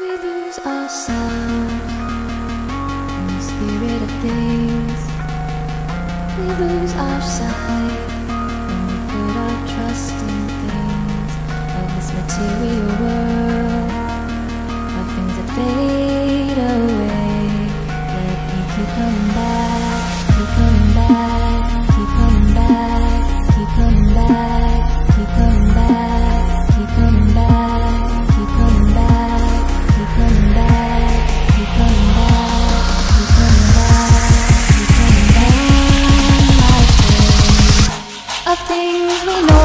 We lose ourselves in the spirit of things. We lose our sight when we put our trust in things of this material world, of things that fade away. Let me keep coming back, keep coming back, keep coming back, keep coming back, keep coming back, keep coming back, keep coming back, keep coming back, keep coming back, keep coming back, keep coming back. Of things we know.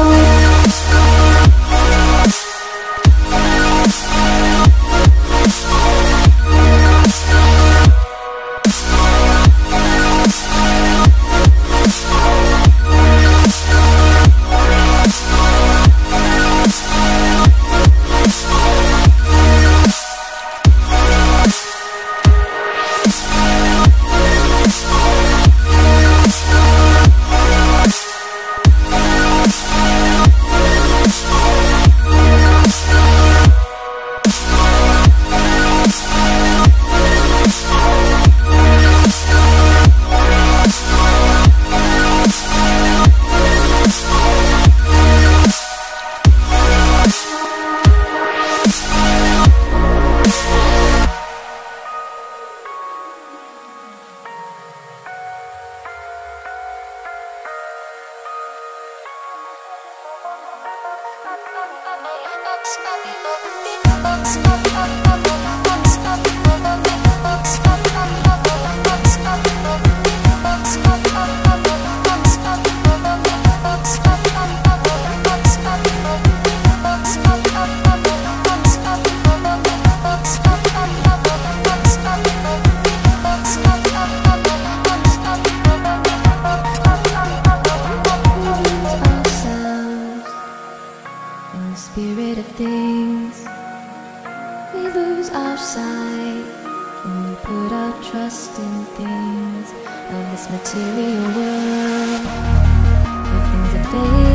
Spirit of things. We lose our sight when we put our trust in things of this material world, of things that fade